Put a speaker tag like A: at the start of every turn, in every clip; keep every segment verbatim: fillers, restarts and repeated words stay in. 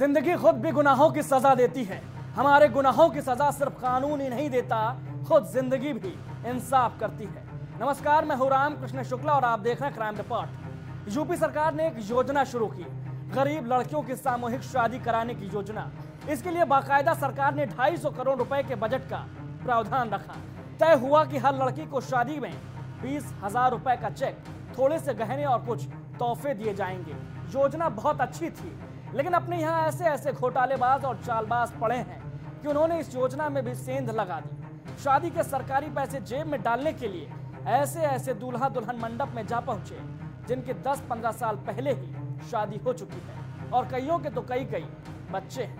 A: जिंदगी खुद भी गुनाहों की सजा देती है। हमारे गुनाहों की सजा सिर्फ कानून ही नहीं देता, खुद जिंदगी भी इंसाफ करती है। नमस्कार, मैं हूं राम कृष्ण शुक्ला और आप देख रहे हैं क्राइम रिपोर्ट। यूपी सरकार ने एक योजना शुरू की, गरीब लड़कियों की सामूहिक शादी कराने की योजना। इसके लिए बाकायदा सरकार ने ढाई सौ करोड़ रुपए के बजट का प्रावधान रखा। तय हुआ कि हर लड़की को शादी में बीस हजार रुपए का चेक, थोड़े से गहने और कुछ तोहफे दिए जाएंगे। योजना बहुत अच्छी थी, लेकिन अपने यहाँ ऐसे ऐसे घोटालेबाज और चालबाज पड़े हैं कि उन्होंने इस योजना में भी सेंध लगा दी। शादी के सरकारी पैसे जेब में डालने के लिए ऐसे ऐसे दूल्हा दुल्हन मंडप में जा पहुंचे जिनके दस पंद्रह साल पहले ही शादी हो चुकी है और कईयों के तो कई कई बच्चे हैं।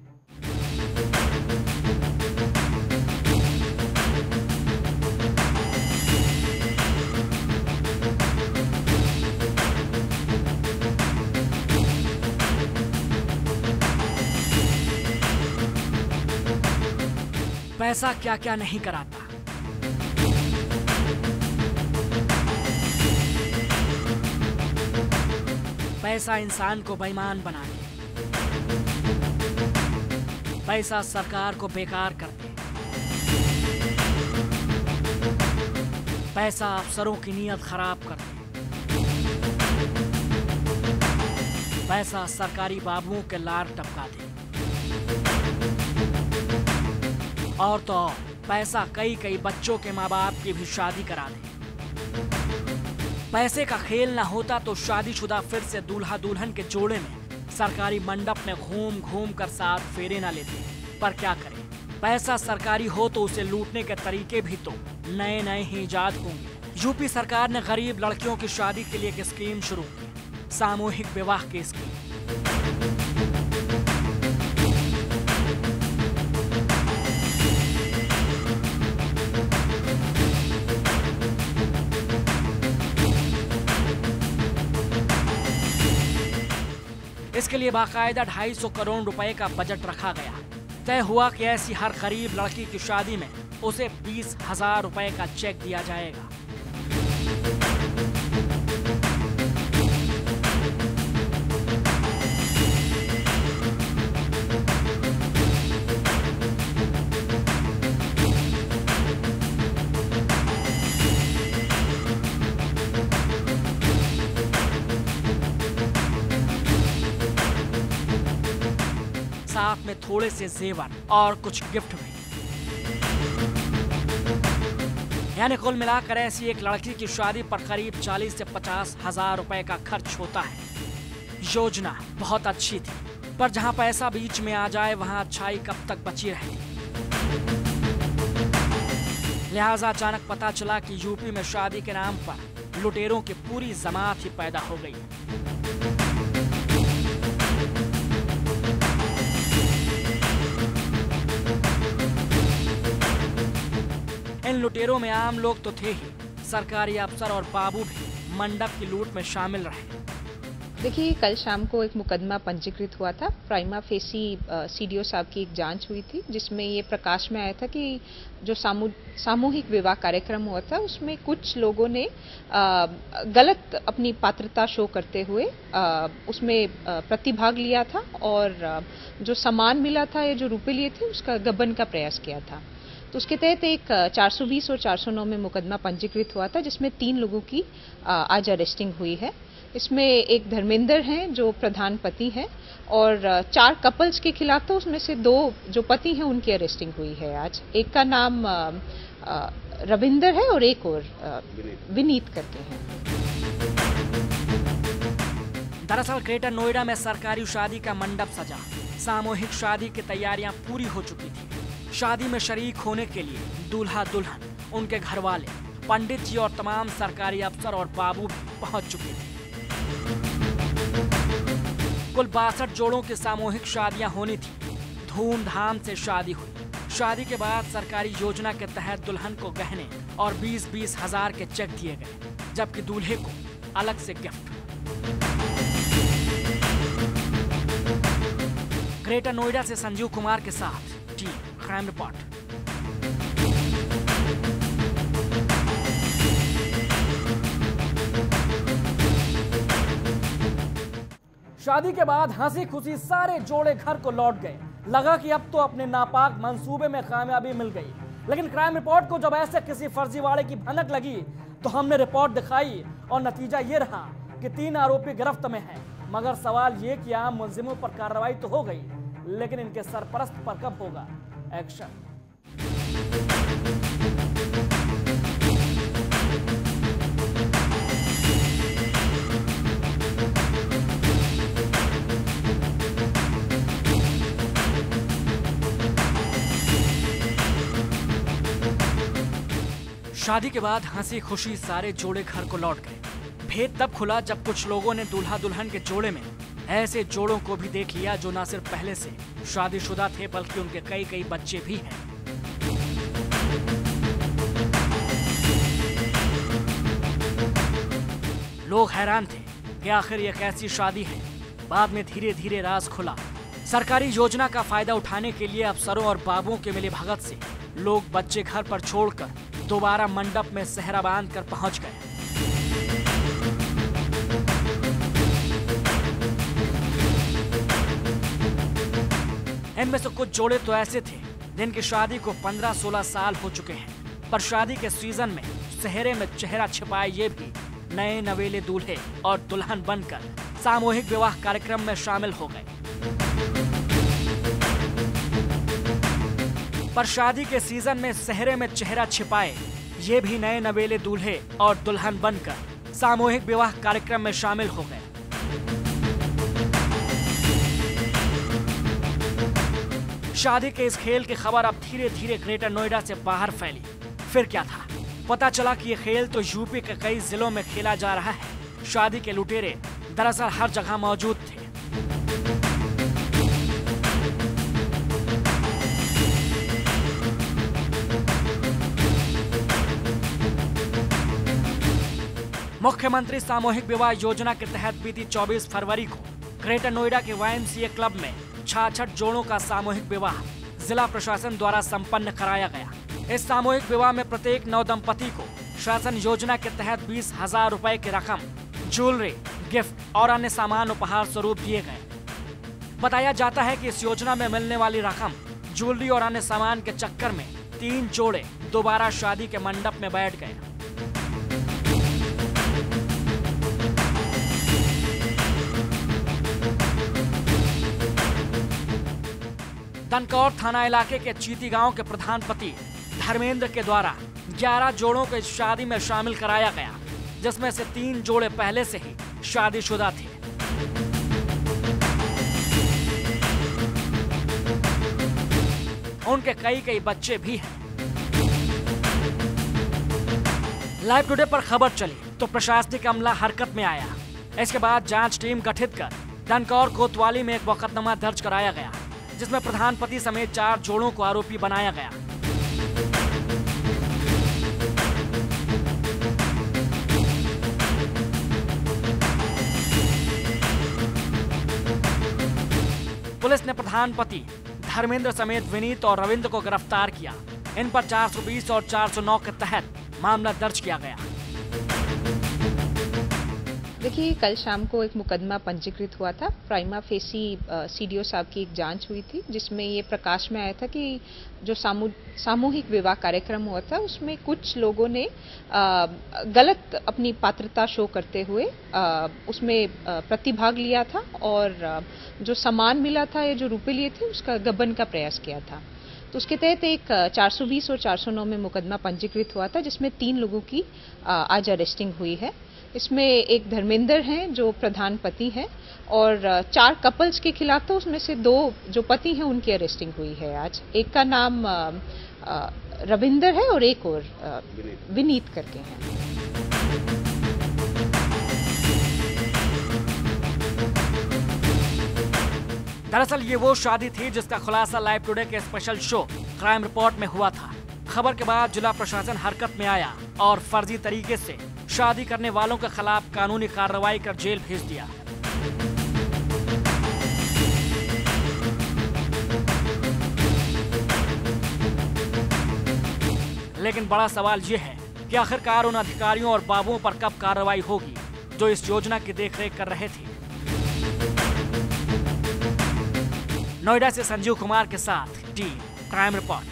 B: पैसा क्या क्या नहीं कराता। पैसा इंसान को बेईमान बना दे। पैसा सरकार को बेकार कर दे। पैसा अफसरों की नीयत खराब कर दे। पैसा सरकारी बाबुओं के लार टपका दे। और तो और पैसा कई कई बच्चों के माँ बाप की भी शादी करा दे। पैसे का खेल ना होता तो शादीशुदा फिर से दूल्हा दुल्हन के जोड़े में सरकारी मंडप में घूम घूम कर साथ फेरे ना लेते। पर क्या करें, पैसा सरकारी हो तो उसे लूटने के तरीके भी तो नए नए ही इजाद होंगे। यूपी सरकार ने गरीब लड़कियों की शादी के लिए एक स्कीम शुरू की, सामूहिक विवाह की स्कीम। इसके लिए बाकायदा ढाई सौ करोड़ रुपए का बजट रखा गया। तय हुआ कि ऐसी हर गरीब लड़की की शादी में उसे बीस हजार रुपए का चेक दिया जाएगा। साथ में थोड़े से जेवर और कुछ गिफ्ट भी। यानी कुल मिलाकर ऐसी एक लड़की की शादी पर करीब चालीस से पचास हजार रुपए का खर्च होता है। योजना बहुत अच्छी थी, पर जहां पैसा बीच में आ जाए वहां अच्छाई कब तक बची रहेगी। लिहाजा अचानक पता चला कि यूपी में शादी के नाम पर लुटेरों की पूरी जमात ही पैदा हो गई है। इन लुटेरों में आम लोग तो थे ही, सरकारी अफसर और बाबू भी मंडप की लूट में शामिल रहे।
C: देखिए, कल शाम को एक मुकदमा पंजीकृत हुआ था। प्राइमा फेसी सीडीओ साहब की एक जांच हुई थी, जिसमें ये प्रकाश में आया था कि जो सामू, सामूहिक विवाह कार्यक्रम हुआ था उसमें कुछ लोगों ने आ, गलत अपनी पात्रता शो करते हुए आ, उसमें आ, प्रतिभाग लिया था और आ, जो सामान मिला था या जो रुपए लिए थे उसका गबन का प्रयास किया था। तो उसके तहत एक चार सौ बीस और चार सौ नौ में मुकदमा पंजीकृत हुआ था, जिसमें तीन लोगों की आज अरेस्टिंग हुई है। इसमें एक धर्मेंद्र हैं जो प्रधान पति हैं और चार कपल्स के खिलाफ, तो उसमें से दो जो पति हैं उनकी अरेस्टिंग हुई है आज। एक का नाम रविंदर है और एक और विनीत करके हैं।
B: दरअसल ग्रेटर नोएडा में सरकारी शादी का मंडप सजा, सामूहिक शादी की तैयारियां पूरी हो चुकी थी। शादी में शरीक होने के लिए दूल्हा दुल्हन, उनके घर वाले, पंडित जी और तमाम सरकारी अफसर और बाबू भी पहुंच चुके थे। कुल बासठ जोड़ों की सामूहिक शादियां होनी थी। धूमधाम से शादी हुई। शादी के बाद सरकारी योजना के तहत दुल्हन को गहने और बीस बीस हजार के चेक दिए गए, जबकि दूल्हे को अलग से गिफ्ट। ग्रेटर नोएडा से संजीव कुमार के साथ टी क्राइम रिपोर्ट।
A: शादी के बाद हंसी खुशी सारे जोड़े घर को लौट गए। लगा कि अब तो अपने नापाक मंसूबे में कामयाबी मिल गई। लेकिन क्राइम रिपोर्ट को जब ऐसे किसी फर्जीवाड़े की भनक लगी तो हमने रिपोर्ट दिखाई और नतीजा ये रहा कि तीन आरोपी गिरफ्त में हैं। मगर सवाल ये कि आम मुलजिमों पर कार्रवाई तो हो गई, लेकिन इनके सरपरस्त पर कब होगा एक्शन?
B: शादी के बाद हंसी खुशी सारे जोड़े घर को लौट गए। भेद तब खुला जब कुछ लोगों ने दूल्हा दुल्हन के जोड़े में ऐसे जोड़ों को भी देख लिया जो न सिर्फ पहले से शादीशुदा थे बल्कि उनके कई कई बच्चे भी हैं। लोग हैरान थे कि आखिर ये कैसी शादी है। बाद में धीरे धीरे राज खुला। सरकारी योजना का फायदा उठाने के लिए अफसरों और बाबुओं के मिले भगत से लोग बच्चे घर पर छोड़कर दोबारा मंडप में सेहरा बांध कर पहुंच गए। इनमें से कुछ जोड़े तो ऐसे थे जिनकी शादी को पंद्रह सोलह साल हो चुके हैं, पर शादी के सीजन में सेहरे में चेहरा छिपाए ये भी नए नवेले दूल्हे और दुल्हन बनकर सामूहिक विवाह कार्यक्रम में शामिल हो गए। पर शादी के सीजन में सेहरे में चेहरा छिपाए ये भी नए नवेले दूल्हे और दुल्हन बनकर सामूहिक विवाह कार्यक्रम में शामिल हो गए। शादी के इस खेल की खबर अब धीरे धीरे ग्रेटर नोएडा से बाहर फैली। फिर क्या था? पता चला कि ये खेल तो यूपी के कई जिलों में खेला जा रहा है। शादी के लुटेरे दरअसल हर जगह मौजूद थे। मुख्यमंत्री सामूहिक विवाह योजना के तहत बीती चौबीस फरवरी को ग्रेटर नोएडा के वाईएमसीए क्लब में छाछठ जोड़ों का सामूहिक विवाह जिला प्रशासन द्वारा संपन्न कराया गया। इस सामूहिक विवाह में प्रत्येक नव दंपति को शासन योजना के तहत बीस हजार रुपए की रकम, ज्वेलरी, गिफ्ट और अन्य सामान उपहार स्वरूप दिए गए। बताया जाता है कि इस योजना में मिलने वाली रकम, ज्वेलरी और अन्य सामान के चक्कर में तीन जोड़े दोबारा शादी के मंडप में बैठ गए। दनकौर थाना इलाके के चीती गांव के प्रधान पति धर्मेंद्र के द्वारा ग्यारह जोड़ों को इस शादी में शामिल कराया गया, जिसमें से तीन जोड़े पहले से ही शादीशुदा थे। उनके कई कई बच्चे भी हैं। लाइव टुडे पर खबर चली तो प्रशासनिक अमला हरकत में आया। इसके बाद जांच टीम गठित कर दनकौर कोतवाली में एक मुकदमा दर्ज कराया गया, जिसमें प्रधान पति समेत चार जोड़ों को आरोपी बनाया गया। पुलिस ने प्रधान पति धर्मेंद्र समेत विनीत और रविंद्र को गिरफ्तार किया। इन पर चार सौ बीस और चार सौ नौ के तहत मामला दर्ज किया गया।
C: देखिए, कल शाम को एक मुकदमा पंजीकृत हुआ था। प्राइमा फेसी सीडीओ साहब की एक जांच हुई थी, जिसमें ये प्रकाश में आया था कि जो सामू, सामूहिक विवाह कार्यक्रम हुआ था उसमें कुछ लोगों ने आ, गलत अपनी पात्रता शो करते हुए आ, उसमें आ, प्रतिभाग लिया था और आ, जो सामान मिला था या जो रुपए लिए थे उसका गबन का प्रयास किया था। तो उसके तहत एक चार सौ बीस और चार सौ नौ में मुकदमा पंजीकृत हुआ था, जिसमें तीन लोगों की आ, आज अरेस्टिंग हुई है। इसमें एक धर्मेंद्र हैं जो प्रधान पति हैं और चार कपल्स के खिलाफ, तो उसमें से दो जो पति हैं उनकी अरेस्टिंग हुई है आज। एक का नाम रविंदर है और एक और विनीत करके हैं।
B: दरअसल ये वो शादी थी जिसका खुलासा लाइव टुडे के स्पेशल शो क्राइम रिपोर्ट में हुआ था। खबर के बाद जिला प्रशासन हरकत में आया और फर्जी तरीके से शादी करने वालों के खिलाफ कानूनी कार्रवाई कर जेल भेज दिया। लेकिन बड़ा सवाल ये है कि आखिरकार उन अधिकारियों और बाबुओं पर कब कार्रवाई होगी जो इस योजना की देखरेख कर रहे थे। नोएडा से संजीव कुमार के साथ team crime report.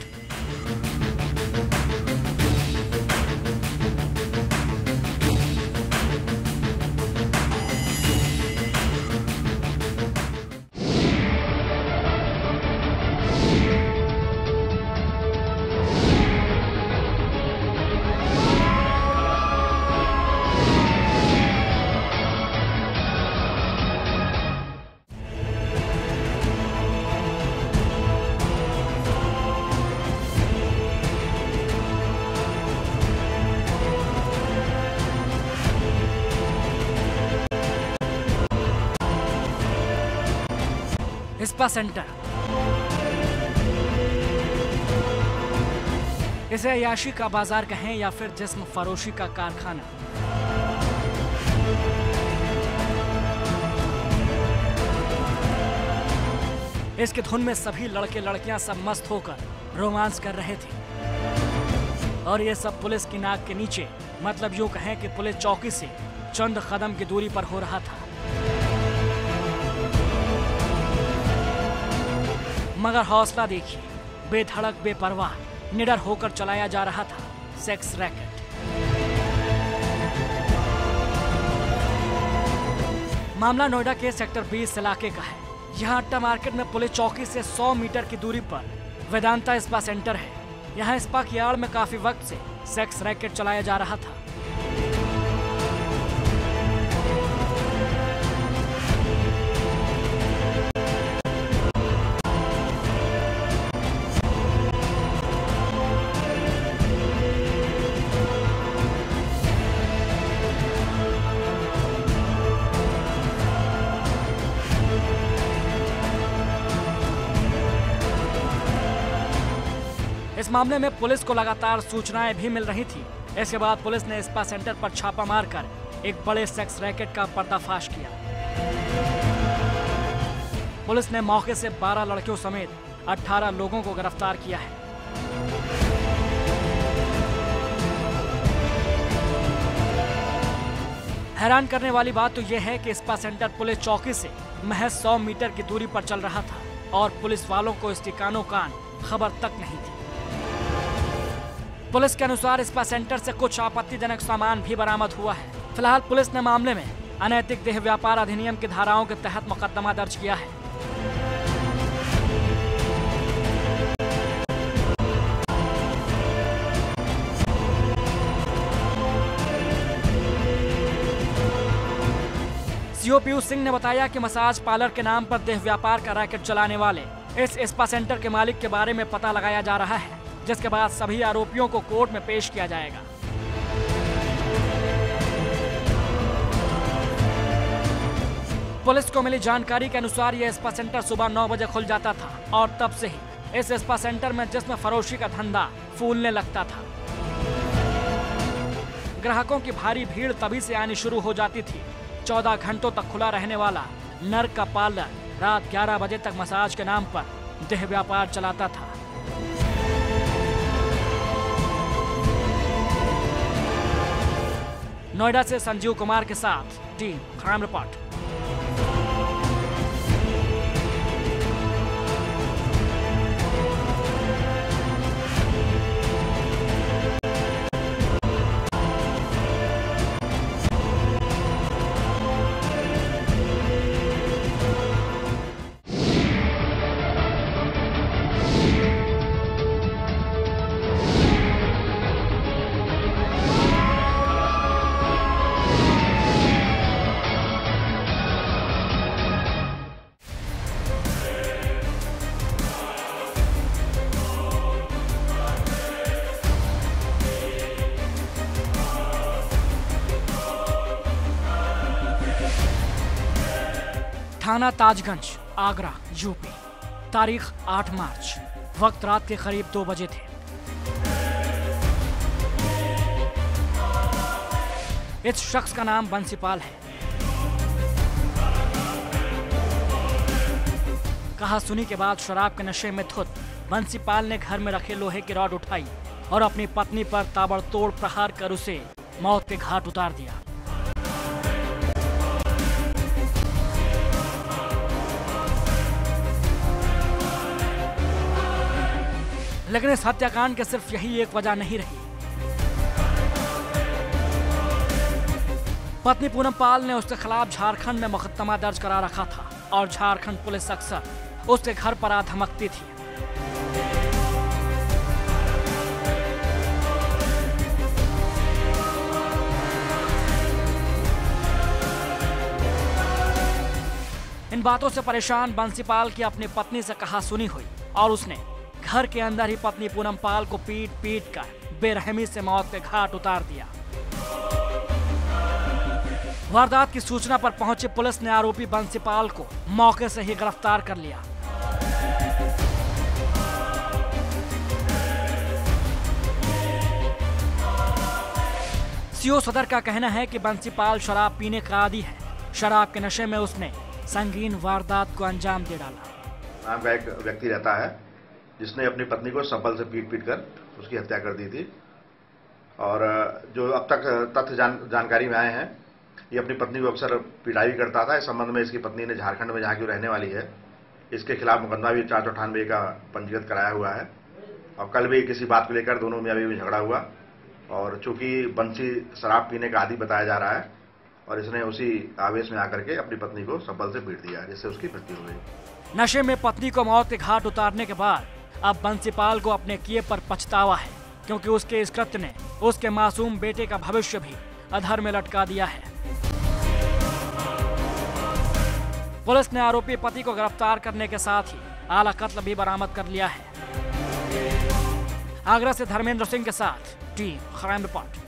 B: Spa centre, इसे अयाशी का बाजार कहें या फिर जिस्म फरोशी का कारखाना। इसके धुन में सभी लड़के लड़कियां सब मस्त होकर रोमांस कर रहे थे और ये सब पुलिस की नाक के नीचे, मतलब यूं कहें कि पुलिस चौकी से चंद कदम की दूरी पर हो रहा था। मगर हौसला देखिए, बेधड़क बेपरवाह निडर होकर चलाया जा रहा था सेक्स रैकेट। मामला नोएडा के सेक्टर बीस इलाके का है। यहाँ अट्टा मार्केट में पुलिस चौकी से सौ मीटर की दूरी पर वेदांता स्पा सेंटर है। यहाँ स्पा की आड़ में काफी वक्त से सेक्स रैकेट चलाया जा रहा था। इस मामले में पुलिस को लगातार सूचनाएं भी मिल रही थी। इसके बाद पुलिस ने स्पा सेंटर पर छापा मारकर एक बड़े सेक्स रैकेट का पर्दाफाश किया। पुलिस ने मौके से बारह लड़कियों समेत अठारह लोगों को गिरफ्तार किया है। हैरान करने वाली बात तो यह है कि स्पा सेंटर पुलिस चौकी से महज सौ मीटर की दूरी पर चल रहा था और पुलिस वालों को इसकी कानो कान खबर तक नहीं थी। पुलिस के अनुसार स्पा सेंटर से कुछ आपत्तिजनक सामान भी बरामद हुआ है। फिलहाल पुलिस ने मामले में अनैतिक देह व्यापार अधिनियम की धाराओं के तहत मुकदमा दर्ज किया है। सीओ पीयूष सिंह ने बताया कि मसाज पार्लर के नाम पर देह व्यापार का रैकेट चलाने वाले इस स्पा सेंटर के मालिक के बारे में पता लगाया जा रहा है, जिसके बाद सभी आरोपियों को कोर्ट में पेश किया जाएगा। पुलिस को मिली जानकारी के अनुसार यह स्पा सेंटर सुबह नौ बजे खुल जाता था और तब से ही इस स्पा सेंटर में जिस्म फरोशी का धंधा फूलने लगता था। ग्राहकों की भारी भीड़ तभी से आनी शुरू हो जाती थी। चौदह घंटों तक खुला रहने वाला नर का पार्लर रात ग्यारह बजे तक मसाज के नाम पर देह व्यापार चलाता था। नोएडा से संजीव कुमार के साथ टीम क्राइम रिपोर्ट। थाना ताजगंज, आगरा, यूपी। तारीख आठ मार्च, वक्त रात के करीब दो बजे थे। इस शख्स का नाम बंसीपाल है। कहा सुनी के बाद शराब के नशे में धुत बंसीपाल ने घर में रखे लोहे की रॉड उठाई और अपनी पत्नी पर ताबड़तोड़ प्रहार कर उसे मौत के घाट उतार दिया। लेकिन इस हत्याकांड की सिर्फ यही एक वजह नहीं रही। पत्नी पूनम पाल ने उसके खिलाफ झारखंड में मुकदमा दर्ज करा रखा था और झारखंड पुलिस अक्सर उसके घर पर आ धमकती थी। इन बातों से परेशान बंसीपाल की अपनी पत्नी से कहा सुनी हुई और उसने घर के अंदर ही पत्नी पूनम पाल को पीट पीट कर बेरहमी से मौत के घाट उतार दिया। वारदात की सूचना पर पहुंची पुलिस ने आरोपी बंसीपाल को मौके से ही गिरफ्तार कर लिया। सीओ सदर का कहना है कि बंसीपाल शराब पीने का आदी है। शराब के नशे में उसने संगीन वारदात को अंजाम दे डाला।
D: नाम का एक व्यक्ति रहता है जिसने अपनी पत्नी को संबल से पीट पीट कर उसकी हत्या कर दी थी। और जो अब तक तथ्य जान, जानकारी में आए हैं, ये अपनी पत्नी को अक्सर पिटाई भी करता था। इस संबंध में इसकी पत्नी ने झारखंड में जहाँ की रहने वाली है, इसके खिलाफ मुकदमा भी चार सौ अठानवे का पंजीकृत कराया हुआ है। और कल भी किसी बात को लेकर दोनों में अभी भी झगड़ा हुआ और चूंकि बंसी शराब पीने का आदी बताया जा रहा है और इसने उसी आवेश में आकर के अपनी पत्नी को संबल से पीट दिया, जिससे उसकी मृत्यु हो गई।
B: नशे में पत्नी को मौत के घाट उतारने के बाद अब बंसीपाल को अपने किए पर पछतावा है, क्योंकि उसके इस कृत्य ने उसके मासूम बेटे का भविष्य भी अधर में लटका दिया है। पुलिस ने आरोपी पति को गिरफ्तार करने के साथ ही आला कत्ल भी बरामद कर लिया है। आगरा से धर्मेंद्र सिंह के साथ टीम क्राइम रिपोर्ट।